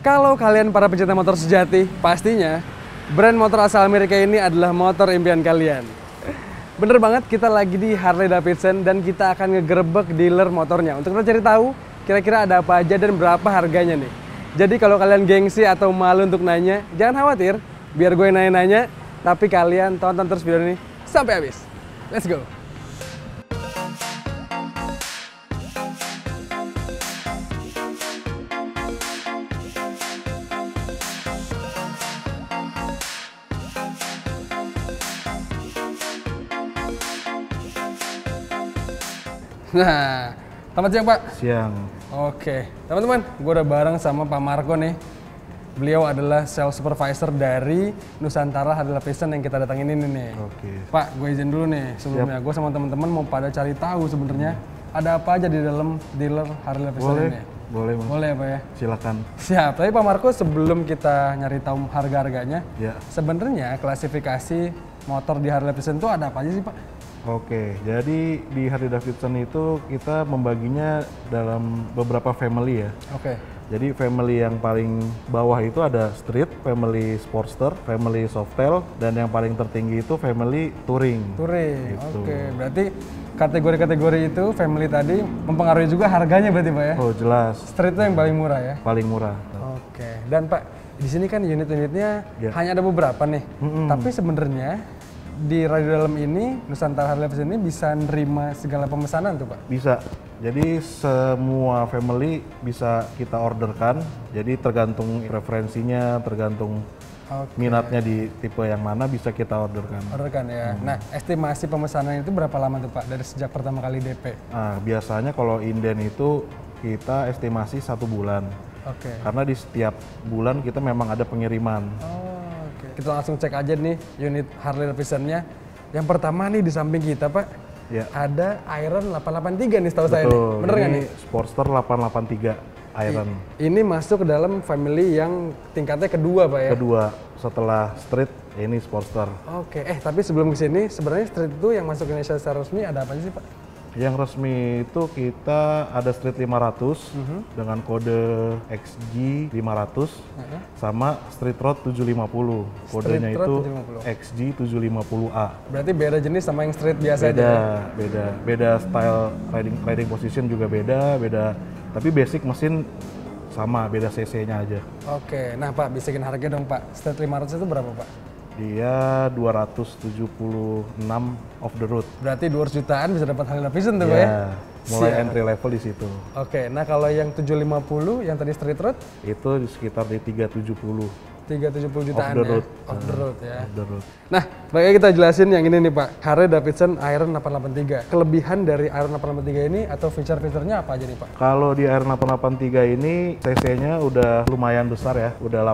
Kalau kalian para pecinta motor sejati, pastinya brand motor asal Amerika ini adalah motor impian kalian. Bener banget, kita lagi di Harley Davidson dan kita akan ngegerebek dealer motornya untuk kita cari tahu kira-kira ada apa aja dan berapa harganya nih. Jadi kalau kalian gengsi atau malu untuk nanya, jangan khawatir, biar gue nanya-nanya, tapi kalian tonton terus video ini sampai habis. Let's go! Nah, selamat siang Pak. Siang. Oke, teman-teman, gue udah bareng sama Pak Marco nih. Beliau adalah sales supervisor dari Nusantara Harley Davidson yang kita datangin ini nih. Oke. Pak, gue izin dulu nih sebelumnya. Gue sama teman-teman mau pada cari tahu sebenarnya ada apa aja di dalam dealer Harley Davidson ini. Boleh, Bang. Boleh ya Pak ya? Silakan. Siap. Tapi Pak Marco, sebelum kita nyari tahu harga-harganya, Ya. sebenarnya klasifikasi motor di Harley Davidson itu ada apa aja sih Pak? Oke, jadi di Harley Davidson itu kita membaginya dalam beberapa family ya. Oke. Jadi family yang paling bawah itu ada street, family sportster, family softail, dan yang paling tertinggi itu family touring. Touring, Gitu. oke. Berarti kategori-kategori itu family tadi mempengaruhi juga harganya berarti Pak ya? Oh jelas, Street itu yang paling murah ya? paling murah. Oke. Dan Pak, di sini kan unit-unitnya Ya. hanya ada beberapa nih. Tapi sebenarnya di radio dalam ini Nusantara Harley Davidson ini bisa nerima segala pemesanan tuh Pak? Bisa. Jadi semua family bisa kita orderkan. Jadi tergantung preferensinya, tergantung Oke. minatnya di tipe yang mana bisa kita orderkan. Orderkan ya. Nah, estimasi pemesanan itu berapa lama tuh Pak dari sejak pertama kali DP? Nah, biasanya kalau inden itu kita estimasi 1 bulan. Oke. Karena di setiap bulan kita memang ada pengiriman. Oh, oke. Kita langsung cek aja nih unit Harley Davidson-nya. Yang pertama nih di samping kita Pak, Ya. ada Iron 883 nih setahu saya nih. Betul. Bener nggak Ini nih? Sportster 883 Iron. Ini masuk ke dalam family yang tingkatnya kedua Pak ya? Kedua setelah street ini Sportster. Oke, tapi sebelum ke sini sebenarnya street itu yang masuk Indonesia secara resmi ada apa aja sih Pak? Yang resmi itu kita ada Street 500 dengan kode XG 500 sama Street Road 750. Kodenya Street Road itu 750. XG 750A. Berarti beda jenis sama yang street biasa aja Beda, ya? beda style riding position juga beda. Tapi basic mesin sama, beda cc-nya aja. Oke, nah Pak bisikin harga dong Pak. Street 500 itu berapa Pak? Dia 276 off the road. Berarti 200 jutaan bisa dapat Harley Davidson tuh Pak ya? Ya, mulai Siap. entry level di situ. Oke, nah kalau yang 750 yang tadi street road Itu di sekitar di 370 370 jutaan off the road. ya? Off the road ya. Off the road. Nah, baiknya kita jelasin yang ini nih Pak. Harley Davidson Iron 883. Kelebihan dari Iron 883 ini atau feature-featurenya apa aja nih Pak? Kalau di Iron 883 ini cc-nya udah lumayan besar ya, udah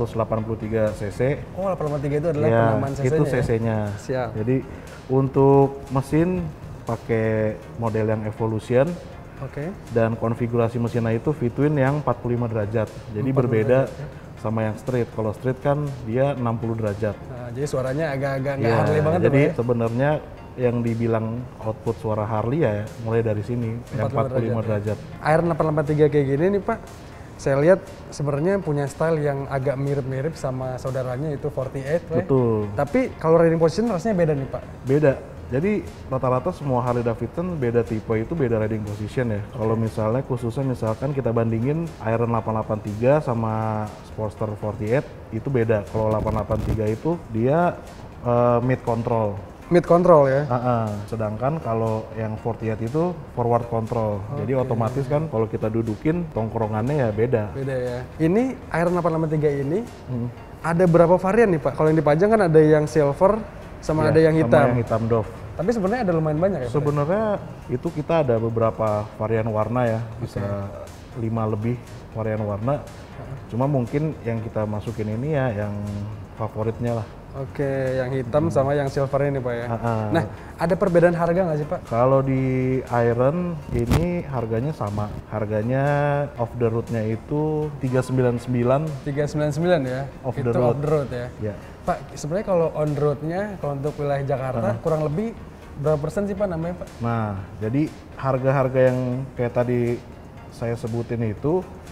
883 cc. Oh, 883 itu adalah Ya, penamaan cc-nya itu ya? cc-nya. Siap. Jadi untuk mesin pakai model yang Evolution Oke. dan konfigurasi mesinnya itu V-twin yang 45 derajat. Jadi berbeda sama yang street. Kalau street kan dia 60 derajat. Nah, jadi suaranya agak-agak nggak Ya, Harley banget tuh jadi Pak ya? sebenarnya yang dibilang output suara Harley ya mulai dari sini, yang 45 derajat. Iron 883 kayak gini nih Pak, saya lihat sebenarnya punya style yang agak mirip-mirip sama saudaranya itu 48 Pak ya? Betul. Tapi kalau riding position rasanya beda nih Pak. Beda. Jadi rata-rata semua Harley Davidson beda tipe itu beda riding position ya. Kalau misalnya khususnya misalkan kita bandingin Iron 883 sama Sportster 48 itu beda. Kalau 883 itu dia mid control. Mid control ya? Sedangkan kalau yang 48 itu forward control. Jadi otomatis kan kalau kita dudukin tongkrongannya ya beda. Beda ya. Ini Iron 883 ini ada berapa varian nih Pak? Kalau yang dipajang kan ada yang silver sama Ya, ada yang hitam. Sama yang hitam doff. Tapi sebenarnya ada lumayan banyak ya Pak? Sebenarnya itu kita ada beberapa varian warna ya, bisa 5 lebih varian warna. Cuma mungkin yang kita masukin ini ya yang favoritnya lah. Oke, yang hitam sama yang silver ini Pak ya. Ah. Nah, ada perbedaan harga nggak sih Pak? Kalau di Iron ini harganya sama. Harganya off the road-nya itu 399 399 ya? Off Itu the road. off the road ya? ya. Pak, sebenarnya kalau on road-nya, kalau untuk wilayah Jakarta, kurang lebih berapa persen sih Pak namanya Pak? Nah, jadi harga-harga yang kayak tadi saya sebutin itu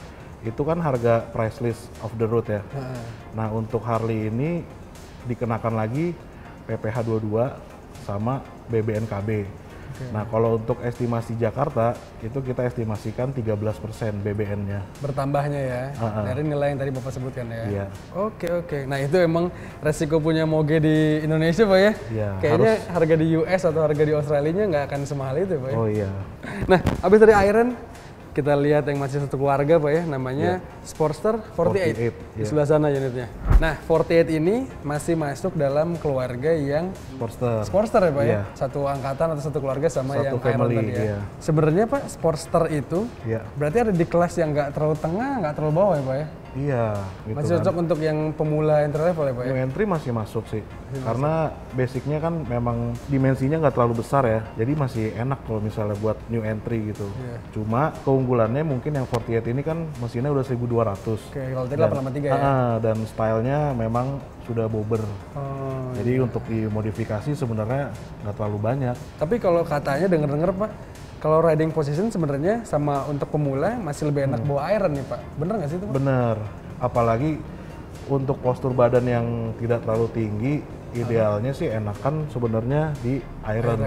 itu kan harga price list of the road ya. Nah untuk Harley ini dikenakan lagi PPh 22 sama BBNKB. Nah kalau untuk estimasi Jakarta itu kita estimasikan 13% BBN-nya. Bertambahnya ya, dari nilai yang tadi Bapak sebutkan ya. Iya. Oke. Nah itu emang resiko punya moge di Indonesia Pak ya? Iya. Kayaknya harga di US atau harga di Australia nggak akan semahal itu Pak ya? Oh iya. Nah habis dari Iron, kita lihat yang masih satu keluarga Pak ya, namanya Sportster 48. Di sebelah sana unitnya. Nah 48 ini masih masuk dalam keluarga yang Sportster ya Pak ya? Satu angkatan atau satu keluarga sama satu yang family, Iron tadi ya. iya. Sebenarnya Pak Sportster itu berarti ada di kelas yang nggak terlalu tengah, nggak terlalu bawah ya Pak ya? Iya. Gitu masih cocok untuk yang pemula entry level ya Pak ya? New entry masih masuk sih. Karena basicnya kan memang dimensinya nggak terlalu besar ya. Jadi masih enak kalau misalnya buat new entry gitu. Cuma keunggulannya mungkin yang 48 ini kan mesinnya udah 1200. Oke, kalau tadi 883 ya? Dan stylenya memang sudah bobber. Jadi untuk dimodifikasi sebenarnya nggak terlalu banyak. Tapi kalau katanya denger-denger Pak, kalau riding position sebenarnya sama untuk pemula masih lebih enak bawa Iron nih Pak. Bener nggak sih itu Pak? Bener. Apalagi untuk postur badan yang tidak terlalu tinggi, idealnya sih enakan sebenarnya di Iron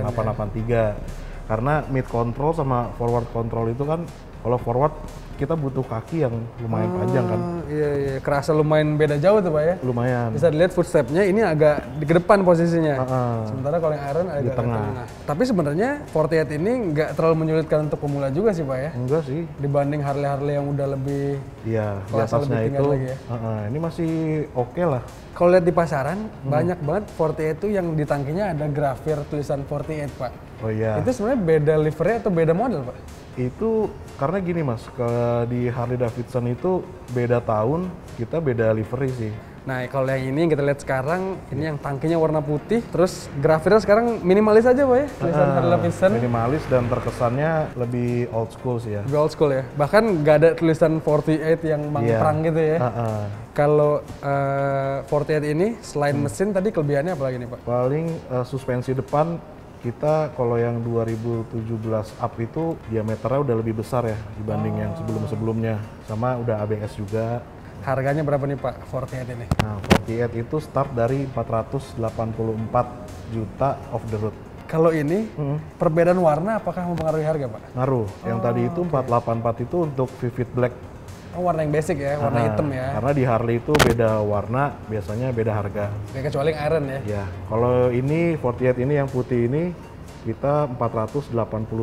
883. Karena mid control sama forward control itu kan, kalau forward kita butuh kaki yang lumayan panjang kan. Iya, kerasa lumayan beda jauh tuh Pak ya? Lumayan. Bisa dilihat footstep-nya ini agak di depan posisinya. Sementara kalau yang Iron agak di tengah. Tapi sebenarnya 48 ini nggak terlalu menyulitkan untuk pemula juga sih Pak ya? Enggak sih. Dibanding Harley-Harley yang udah lebih di atasnya itu lagi ya? Ini masih oke lah. Kalau lihat di pasaran, banyak banget 48 itu yang di tangkinya ada grafir tulisan 48 Pak. Oh iya. Itu sebenarnya beda livery atau beda model Pak? Itu karena gini Mas, di Harley Davidson itu beda tahun, kita beda livery sih. Nah kalau yang ini yang kita lihat sekarang, ini yang tangkinya warna putih, terus grafirnya sekarang minimalis aja Pak ya? Tulisan Harley Davidson. Minimalis dan terkesannya lebih old school sih ya. Lebih old school ya? Bahkan nggak ada tulisan 48 yang perang gitu ya? Kalau 48 ini selain mesin tadi kelebihannya apa lagi nih Pak? Paling suspensi depan kita kalau yang 2017 up itu diameternya udah lebih besar ya dibanding yang sebelum-sebelumnya, sama udah ABS juga. Harganya berapa nih Pak 48 ini? Nah 48 itu start dari 484 juta off the road. Kalau ini perbedaan warna apakah mempengaruhi harga Pak? Ngaruh. Yang tadi itu 484 itu untuk Vivid Black. Oh warna yang basic ya, warna hitam ya? Karena di Harley itu beda warna, biasanya beda harga. Ya, kecuali yang Iron ya? Ya, kalau ini 48 ini yang putih ini kita 487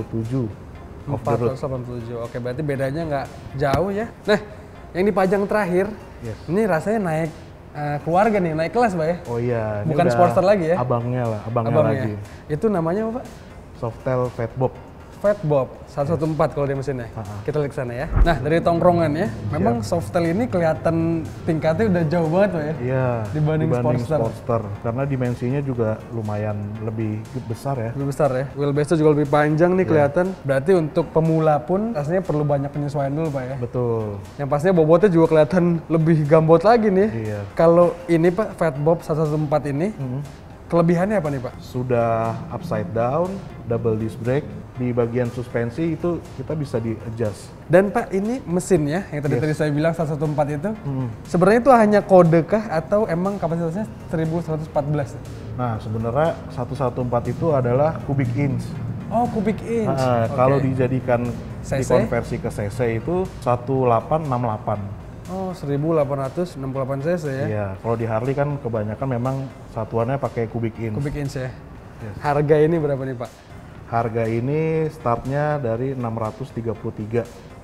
off the road. 487, oke berarti bedanya nggak jauh ya. Nah, yang dipajang terakhir, ini rasanya naik keluarga nih, naik kelas Pak ya? Oh iya. Bukan Sportster lagi ya? Abangnya lagi. Itu namanya apa Pak? Softail Fatbob. Fatbob 114 kalau dia mesinnya. Kita lihat ke sana ya. Nah, dari tongkrongannya, memang Softail ini kelihatan tingkatnya udah jauh banget Pak ya? Iya, dibanding Sportster. Karena dimensinya juga lumayan lebih besar ya. Lebih besar ya. Wheelbase-nya juga lebih panjang nih kelihatan. Berarti untuk pemula pun rasanya perlu banyak penyesuaian dulu Pak ya? Betul. Yang pastinya bobotnya juga kelihatan lebih gambot lagi nih. Iya. Kalau ini Pak, Fatbob 114 ini, kelebihannya apa nih Pak? Sudah upside down, double disc brake. Di bagian suspensi itu kita bisa di-adjust. Dan Pak, ini mesinnya yang tadi saya bilang 114 itu, sebenarnya itu hanya kode kah atau emang kapasitasnya 1114? Nah, sebenarnya 114 itu adalah cubic inch. Oh, cubic inch. Kalau dijadikan dikonversi ke cc itu 1868. Oh, 1868 cc ya? Iya, kalau di Harley kan kebanyakan memang satuannya pakai cubic inch. Cubic inch ya? Harga ini berapa nih Pak? Harga ini startnya dari 633.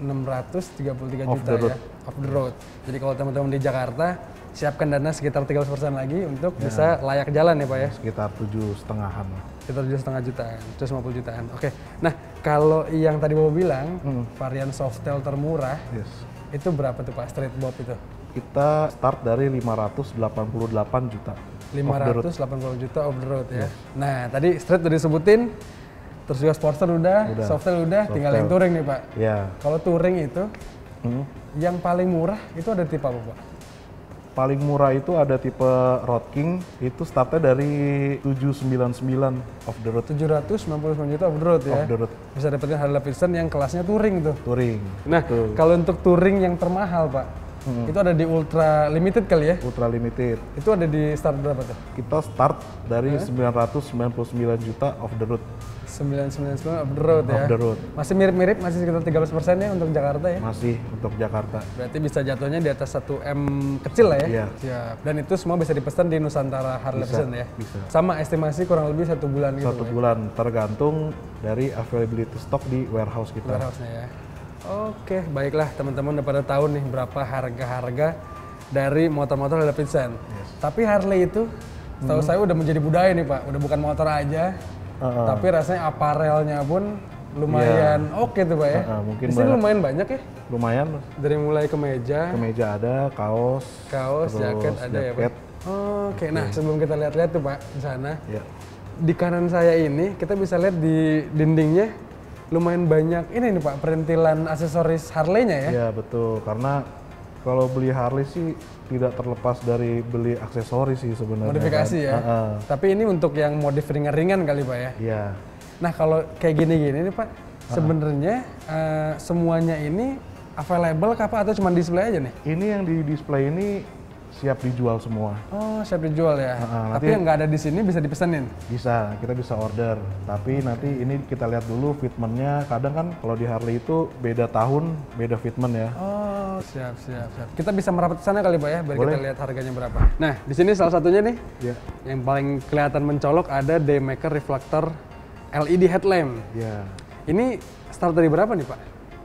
633 Off juta the road. ya? Off the road. Jadi kalau teman-teman di Jakarta, siapkan dana sekitar 13% lagi untuk bisa layak jalan ya Pak ya? Sekitar 7,5-an. Sekitar 7,5 jutaan, 750 jutaan. Oke, nah kalau yang tadi Bapak bilang, varian Softail termurah, itu berapa tuh Pak, straight bob itu? Kita start dari 588 juta. 580 juta off the road ya? Nah, tadi straight udah disebutin, terus juga Sportster udah. Softail udah, tinggal yang touring nih Pak. Ya. Kalau touring itu, yang paling murah itu ada tipe apa Pak? paling murah itu ada tipe Road King, itu startnya dari 799 off the road. 799 juta off the road ya. Off the road. Bisa dapetin Harley Davidson yang kelasnya touring tuh. Touring. Nah, kalau untuk touring yang termahal, Pak, itu ada di Ultra Limited kali ya? Ultra Limited. Itu ada di start berapa tuh? Kita start dari 999 juta off the road. 999 off the road ya? Off the road. Masih mirip-mirip, masih sekitar 13% ya untuk Jakarta ya? Masih untuk Jakarta. Berarti bisa jatuhnya di atas 1M kecil lah ya? Iya. Siap. Dan itu semua bisa dipesan di Nusantara Harley Davidson ya? Bisa. Sama estimasi kurang lebih 1 bulan gitu? 1 bulan, tergantung dari availability stok di warehouse kita. Warehouse-nya ya? Oke, baiklah teman-teman udah pada tahu nih berapa harga-harga dari motor-motor Harley Davidson. Tapi Harley itu, setahu saya udah menjadi budaya nih Pak, udah bukan motor aja, tapi rasanya aparelnya pun lumayan oke tuh Pak ya. Mungkin di sini lumayan banyak ya? Lumayan. Dari mulai kemeja Ada, kaos, jaket ada ya Pak? Oke, nah sebelum kita lihat-lihat tuh Pak di sana, Ya. di kanan saya ini kita bisa lihat di dindingnya lumayan banyak ini nih Pak, perintilan aksesoris Harley-nya ya? Iya betul, karena kalau beli Harley sih tidak terlepas dari beli aksesoris sih sebenarnya. Modifikasi kan? ya? Tapi ini untuk yang modif ringan-ringan kali Pak ya? Iya. Nah kalau kayak gini-gini nih Pak, sebenarnya semuanya ini available kah Pak atau cuma display aja nih? Ini yang di display ini siap dijual semua. Oh siap dijual ya? Tapi nanti- yang nggak ada di sini bisa dipesenin? Bisa, kita bisa order. Tapi nanti ini kita lihat dulu fitmentnya. Kadang kan kalau di Harley itu beda tahun, beda fitment ya. Oh siap. Kita bisa merapat ke sana kali Pak ya, biar Boleh. kita lihat harganya berapa. Nah di sini salah satunya nih, Iya. yang paling kelihatan mencolok ada Daymaker Reflector LED headlamp. Ya. Ini start dari berapa nih Pak?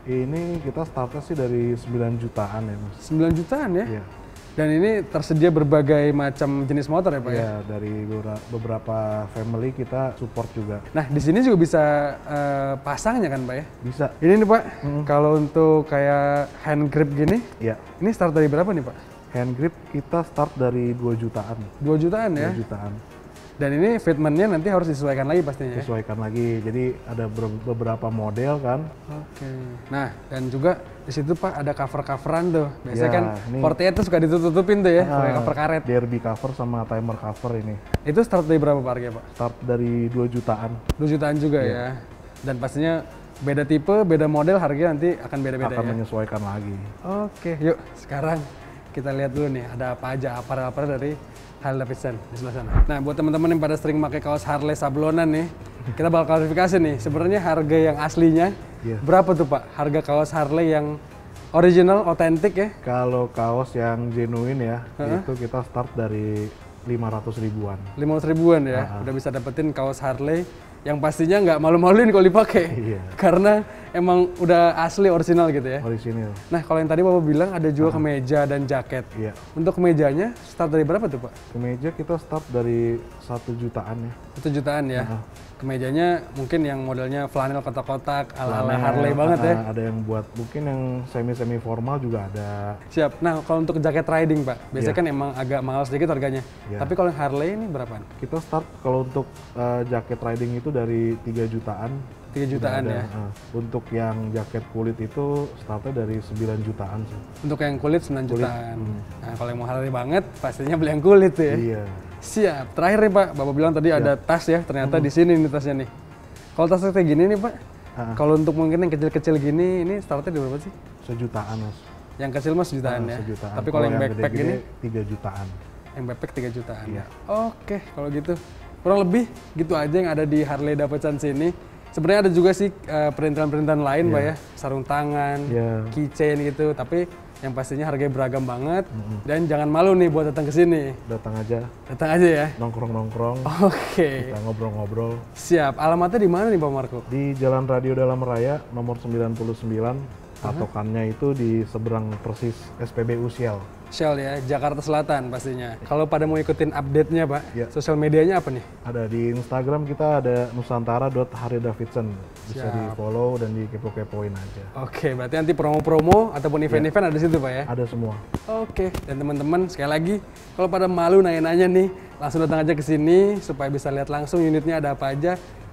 Ini kita startnya sih dari 9 jutaan ya mas. 9 jutaan ya? Iya. Dan ini tersedia berbagai macam jenis motor ya Pak ya? Ya, dari beberapa family kita support juga. Nah di sini juga bisa pasangnya kan Pak ya? Bisa. Ini nih Pak, kalau untuk kayak hand grip gini, Ya. ini start dari berapa nih Pak? Hand grip kita start dari 2 jutaan. 2 jutaan ya? 2 jutaan. Dan ini fitmentnya nanti harus disesuaikan lagi pastinya ya? Sesuaikan lagi. Jadi ada beberapa model kan. Oke. Nah dan juga di situ Pak ada cover-coveran tuh. Biasanya Ya, kan ini- 48 tuh suka ditutup-tutupin tuh ya, pakai cover karet. DRB cover sama timer cover ini. Itu start dari berapa Pak harganya Pak? Start dari 2 jutaan. 2 jutaan juga ya? Dan pastinya beda tipe, beda model, harganya nanti akan beda-beda Akan ya? menyesuaikan lagi. Oke, yuk sekarang kita lihat dulu nih ada apa aja aparel-aparel dari Harley Davidson di sebelah sana. Nah, buat teman-teman yang pada sering pakai kaos Harley sablonan nih, kita bakal klarifikasi nih. Sebenarnya harga yang aslinya berapa tuh Pak? Harga kaos Harley yang original, otentik ya? Kalau kaos yang genuine ya, itu kita start dari 500 ribuan. 500 ribuan ya? Udah bisa dapetin kaos Harley yang pastinya nggak malu-maluin kalau dipakai. Iya. Karena emang udah asli original gitu ya? Orisinil. Nah, kalau yang tadi Bapak bilang ada juga kemeja dan jaket. Iya. Untuk kemejanya start dari berapa tuh Pak? Kemeja kita start dari 1 jutaan ya. 1 jutaan ya. Kemejanya mungkin yang modelnya flanel kotak-kotak ala-ala Harley banget ya. Ada yang buat mungkin yang semi formal juga ada. Siap. Nah, kalau untuk jaket riding Pak, biasanya kan emang agak mahal sedikit harganya. Iya. Tapi kalau yang Harley ini berapaan? Kita start kalau untuk jaket riding itu dari 3 jutaan. 3 jutaan ya. Untuk yang jaket kulit itu startnya dari 9 jutaan sih. Untuk yang kulit 9 jutaan. Nah, kalau yang mau Harley banget, pastinya beli yang kulit tuh ya. Iya. Siap. Terakhir nih Pak, Bapak bilang tadi ada tas ya. Ternyata di sini nih tasnya nih. Kalau tasnya kayak gini nih Pak, kalau untuk mungkin yang kecil-kecil gini, ini startnya di berapa sih? Sejutaan mas. Yang kecil mas sejutaan ya. Sejutaan. Tapi kalau yang backpack gede-gede, gini, 3 jutaan. yang backpack 3 jutaan. Iya. Oke, kalau gitu. Kurang lebih gitu aja yang ada di Harley Davidson sini. Sebenarnya ada juga sih perintilan-perintilan lain Pak ya. Sarung tangan, Iya. keychain gitu. Tapi yang pastinya harganya beragam banget. Dan jangan malu nih buat datang ke sini. Datang aja, Datang aja ya. nongkrong-nongkrong, Oke. kita ngobrol-ngobrol. Siap. Alamatnya di mana nih Pak Marco? Di Jalan Radio Dalam Raya nomor 99, patokannya itu di seberang persis SPBU Shell. Shell ya, Jakarta Selatan pastinya. Kalau pada mau ikutin update-nya Pak, Ya. sosial medianya apa nih? Ada di Instagram kita ada nusantara.harleydavidson. Bisa Siap. di follow dan di kepo-kepoin aja. Oke, berarti nanti promo-promo ataupun event-event ada di situ Pak ya? Ada semua. Oke, dan teman-teman sekali lagi, kalau pada malu nanya-nanya nih, langsung datang aja ke sini supaya bisa lihat langsung unitnya ada apa aja.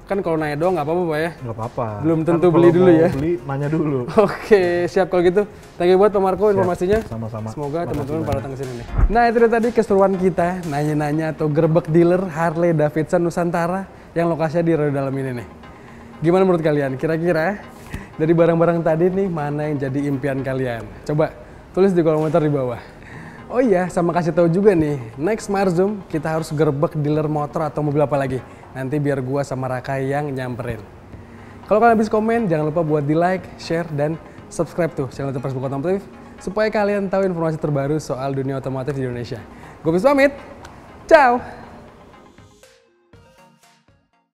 Kan kalau nanya doang nggak apa-apa Pak ya? Nggak apa-apa. Belum Kan tentu kalau beli dulu mau ya? Beli, nanya dulu. Oke, siap kalau gitu. Thank you buat Pak Marco informasinya. Sama-sama. Semoga Makasih teman-teman banyak. pada datang ke sini nih. Nah itu dia tadi keseruan kita nanya-nanya atau gerbek dealer Harley Davidson Nusantara yang lokasinya di Roda Dalam ini nih. Gimana menurut kalian? Kira-kira dari barang-barang tadi nih mana yang jadi impian kalian? Coba tulis di kolom komentar di bawah. Oh iya, sama kasih tahu juga nih, next Marzoom kita harus gerbek dealer motor atau mobil apa lagi. Nanti biar gua sama Raka yang nyamperin. Kalau kalian habis komen, jangan lupa buat di like, share, dan subscribe tuh channel Facebook Otomotif supaya kalian tahu informasi terbaru soal dunia otomotif di Indonesia. Gue pamit, ciao!